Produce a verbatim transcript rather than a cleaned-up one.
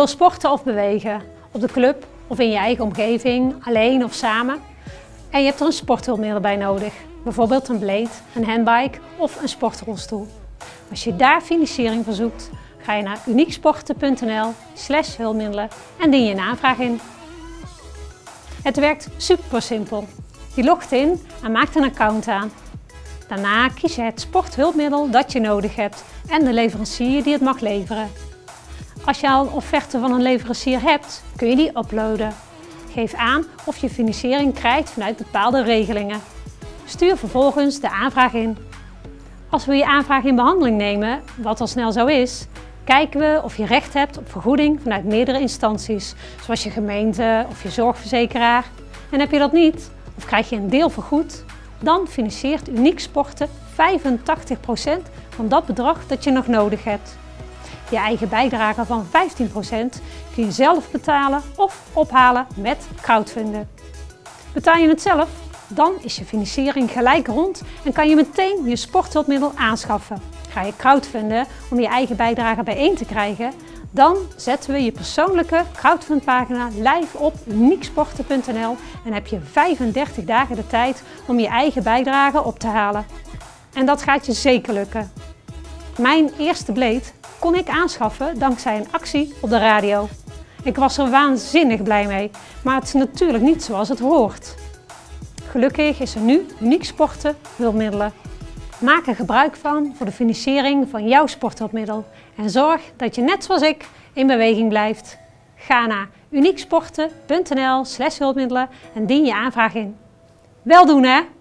wil sporten of bewegen, op de club of in je eigen omgeving, alleen of samen. En je hebt er een sporthulpmiddel bij nodig, bijvoorbeeld een blade, een handbike of een sportrolstoel. Als je daar financiering voor zoekt, ga je naar unieksporten punt n l slash hulpmiddelen en dien je een aanvraag in. Het werkt super simpel. Je logt in en maakt een account aan. Daarna kies je het sporthulpmiddel dat je nodig hebt en de leverancier die het mag leveren. Als je al een offerte van een leverancier hebt, kun je die uploaden. Geef aan of je financiering krijgt vanuit bepaalde regelingen. Stuur vervolgens de aanvraag in. Als we je aanvraag in behandeling nemen, wat al snel zo is, kijken we of je recht hebt op vergoeding vanuit meerdere instanties, zoals je gemeente of je zorgverzekeraar. En heb je dat niet, of krijg je een deel vergoed, dan financiert Uniek Sporten vijfentachtig procent van dat bedrag dat je nog nodig hebt. Je eigen bijdrage van vijftien procent kun je zelf betalen of ophalen met crowdfunden. Betaal je het zelf? Dan is je financiering gelijk rond en kan je meteen je sporthulpmiddel aanschaffen. Ga je crowdfunden om je eigen bijdrage bijeen te krijgen, dan zetten we je persoonlijke crowdfundpagina live op unieksporten punt n l en heb je vijfendertig dagen de tijd om je eigen bijdrage op te halen. En dat gaat je zeker lukken. Mijn eerste blade kon ik aanschaffen dankzij een actie op de radio. Ik was er waanzinnig blij mee, maar het is natuurlijk niet zoals het hoort. Gelukkig is er nu Uniek Sporten hulpmiddelen. Maak er gebruik van voor de financiering van jouw sporthulpmiddel en zorg dat je net zoals ik in beweging blijft. Ga naar unieksporten punt n l slash hulpmiddelen en dien je aanvraag in. Wel doen hè!